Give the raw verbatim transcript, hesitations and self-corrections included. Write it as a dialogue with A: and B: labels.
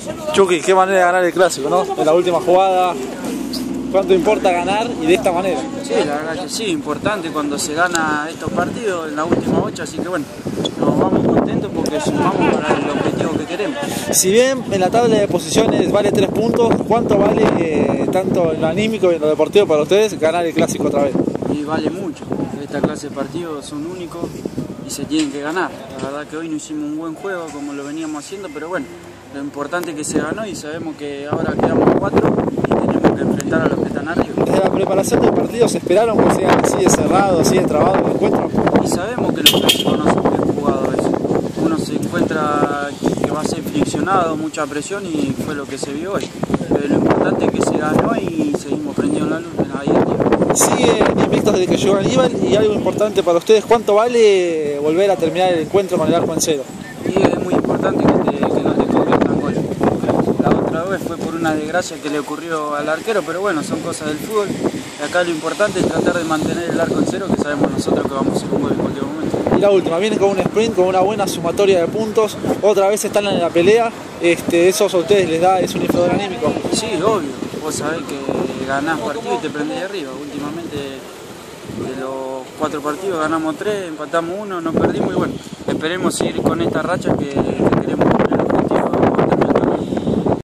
A: Chucky, qué manera de ganar el clásico, ¿no? En la última jugada, ¿cuánto importa ganar y de esta manera?
B: Sí, la verdad que sí, importante cuando se gana estos partidos en la última ocho, así que bueno, nos vamos contentos porque sumamos para el objetivo que queremos.
A: Si bien en la tabla de posiciones vale tres puntos, ¿cuánto vale eh, tanto en lo anímico y en lo deportivo para ustedes ganar el clásico otra vez?
B: Y vale mucho, esta clase de partidos son únicos y se tienen que ganar. La verdad que hoy no hicimos un buen juego como lo veníamos haciendo, pero bueno, lo importante es que se ganó y sabemos que ahora quedamos cuatro y tenemos que enfrentar a los que están arriba.
A: Desde la preparación del partido, ¿se esperaron que sean así de cerrado, así de trabado el encuentro?
B: Y sabemos que los clásicos no son bien jugados eso. Uno se encuentra que va a ser friccionado, mucha presión y fue lo que se vio hoy. Pero lo importante es que se ganó y seguimos prendiendo la luz ahí arriba.
A: Siguen invictos desde que llegó Aníbal y algo importante para ustedes, ¿cuánto vale volver a terminar el encuentro con el arco en cero?
B: Y es muy importante que, te, que no te conviertan gol. La otra vez fue por una desgracia que le ocurrió al arquero, pero bueno, son cosas del fútbol. Y acá lo importante es tratar de mantener el arco en cero, que sabemos nosotros que vamos a hacer un gol en cualquier momento.
A: Y la última, vienen con un sprint, con una buena sumatoria de puntos, otra vez están en la pelea, este, eso a ustedes les da, es un inflador anímico.
B: Sí, obvio, vos sabés que ganás partido y te prendés de arriba. Últimamente de los cuatro partidos ganamos tres, empatamos uno, nos perdimos y bueno, esperemos seguir con esta racha que